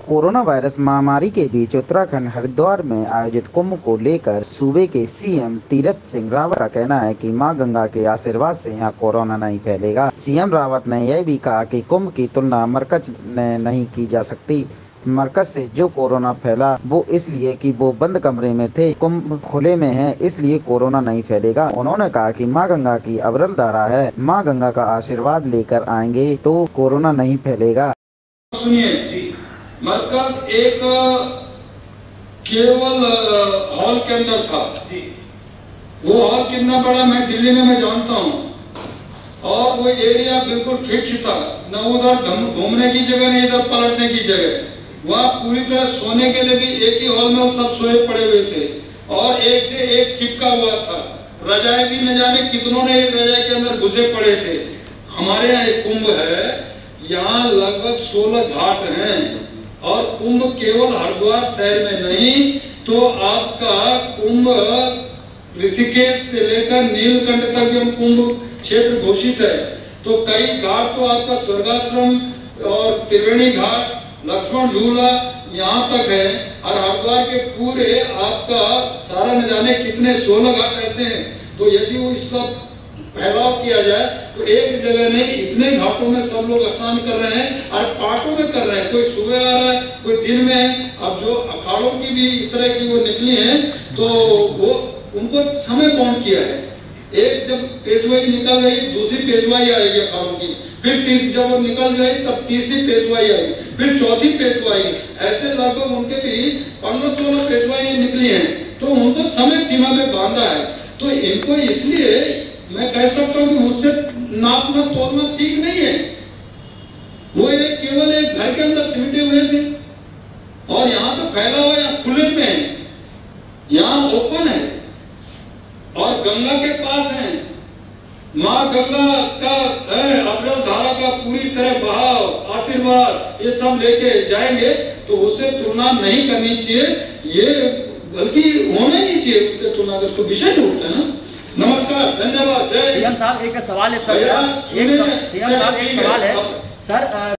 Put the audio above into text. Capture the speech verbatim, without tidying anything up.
Corona virus महामारी के बीच उत्तराखंड हरिद्वार में आयोजित कुंभ को लेकर सूबे के सीएम तीरथ सिंह रावत का कहना है कि मां गंगा के आशीर्वाद से यहां कोरोना नहीं फैलेगा। सीएम रावत ने यह भी कहा कि कुंभ की तुलना मरकज ने नहीं की जा सकती। मरकज से जो कोरोना फैला वो इसलिए कि वो बंद कमरे में थे, कुंभ खुले में है इसलिए कोरोना नहीं फैलेगा। उन्होंने कहा कि मां गंगा की अविरल धारा है, मां गंगा का आशीर्वाद लेकर आएंगे तो कोरोना नहीं फैलेगा। सुनिए, मरकज एक केवल हॉल के अंदर था। वो हॉल कितना बड़ा मैं दिल्ली में मैं जानता हूँ और वो एरिया बिल्कुल फिक्स था, न उधर घूमने की जगह नहीं इधर पलटने की जगह। वहाँ पूरी तरह सोने के लिए भी एक ही हॉल में वो सब सोए पड़े हुए थे और एक से एक चिपका हुआ था। रजाई भी न जाने कितनों ने रजाई के अंदर घुसे पड़े थे। हमारे यहाँ एक कुंभ है, यहाँ लगभग सोलह घाट हैं और कुंभ केवल हरिद्वार शहर में नहीं तो आपका कुंभ ऋषिकेश से लेकर नीलकंठ तक भी कुंभ क्षेत्र घोषित है। तो कई घाट तो आपका स्वर्गाश्रम और त्रिवेणी घाट, लक्ष्मण झूला यहाँ तक है और हरिद्वार के पूरे आपका सारा न जाने कितने सोलह घाट ऐसे हैं। तो यदि वो इसका फैलाव किया जाए तो एक जगह नहीं इतने घाटों में सब लोग स्नान कर रहे हैं और पार्टों में कर रहे हैं। कोई सुबह आ रहा है, कोई दिन में है। अब जो अखाड़ों की भी इस तरह की वो निकली है तो वो उनको समय कौन किया है। एक जब पेशवाई निकल गई दूसरी पेशवाई आएगी अखाड़ों की, फिर तीस जब वो निकल गई तब तीसरी पेशवाई आई, फिर चौथी पेशवाई। ऐसे लगभग उनके भी पंद्रह सोलह पेशवाई निकली है तो उनको समय सीमा में बांधा है। तो इनको इसलिए मैं कह सकता हूँ कि मुझसे नापना तोड़ना ठीक नहीं है। वो एक केवल एक घर के अंदर सिमटे हुए थे और यहाँ तो फैला हुआ यहाँ खुले में है, यहाँ ओपन है और गंगा के पास है। माँ गंगा का है अविरल धारा का पूरी तरह बहाव आशीर्वाद ये सब लेके जाएंगे तो उससे तुलना नहीं करनी चाहिए, ये बल्कि होना नहीं चाहिए उससे तुलना कर तो विषय उठता है ना। नमस्कार, धन्यवाद। जय सीएम साहब एक सवाल है सर, एक सीएम साहब एक सवाल है सर।